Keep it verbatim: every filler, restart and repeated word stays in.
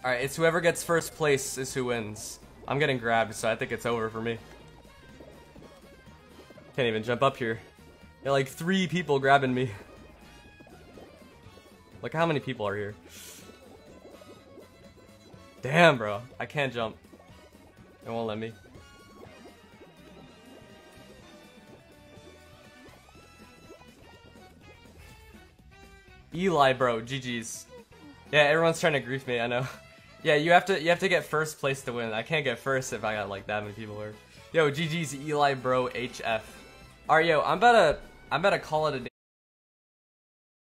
Alright, it's whoever gets first place is who wins. I'm getting grabbed, so I think it's over for me. Can't even jump up here. There are like three people grabbing me. Look how many people are here. Damn, bro. I can't jump. It won't let me. Eli, bro. G G's. Yeah, everyone's trying to grief me, I know. Yeah, you have to you have to get first place to win. I can't get first if I got like that many people here. Yo, G G's Eli, bro. H F. Alright, yo, I'm about to I'm about to call it a day.